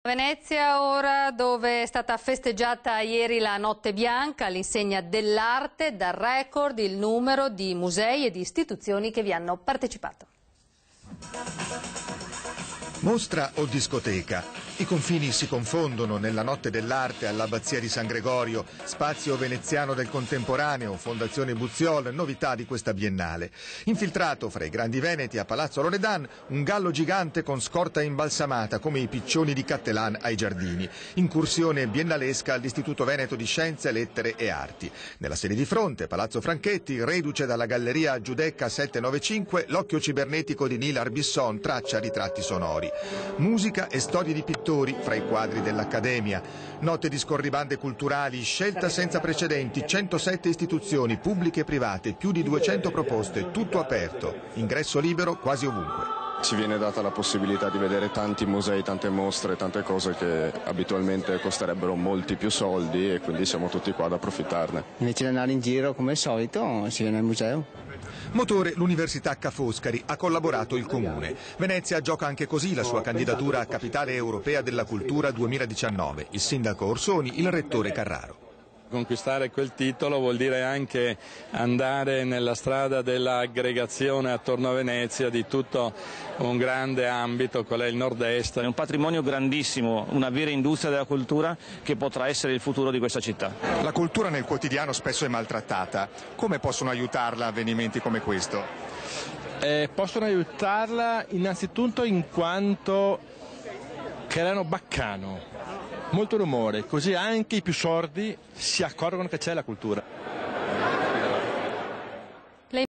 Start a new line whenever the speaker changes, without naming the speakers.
Venezia ora, dove è stata festeggiata ieri la Notte Bianca all'insegna dell'arte, dal record il numero di musei e di istituzioni che vi hanno partecipato.
Mostra o discoteca? I confini si confondono nella Notte dell'Arte all'Abbazia di San Gregorio, spazio veneziano del contemporaneo, Fondazione Buziol, novità di questa biennale. Infiltrato fra i grandi veneti a Palazzo Loredan, un gallo gigante con scorta imbalsamata come i piccioni di Cattelan ai giardini. Incursione biennalesca all'Istituto Veneto di Scienze, Lettere e Arti. Nella sede di fronte, Palazzo Franchetti, reduce dalla Galleria Giudecca 795, l'occhio cibernetico di Neil Arbisson traccia ritratti sonori. Musica e storie di pittori fra i quadri dell'Accademia. Notte di scorribande culturali, scelta senza precedenti, 107 istituzioni pubbliche e private, più di 200 proposte, tutto aperto. Ingresso libero quasi ovunque.
Ci viene data la possibilità di vedere tanti musei, tante mostre, tante cose che abitualmente costerebbero molti più soldi e quindi siamo tutti qua ad approfittarne.
Invece di andare in giro come al solito si viene al museo.
Motore l'Università Ca' Foscari, ha collaborato il Comune. Venezia gioca anche così la sua candidatura a Capitale Europea della Cultura 2019. Il sindaco Orsoni, il rettore Carraro.
Conquistare quel titolo vuol dire anche andare nella strada dell'aggregazione attorno a Venezia di tutto un grande ambito, qual è il nord-est.
È un patrimonio grandissimo, una vera industria della cultura che potrà essere il futuro di questa città.
La cultura nel quotidiano spesso è maltrattata. Come possono aiutarla avvenimenti come questo?
Possono aiutarla innanzitutto in quanto creano baccano, molto rumore, così anche i più sordi si accorgono che c'è la cultura.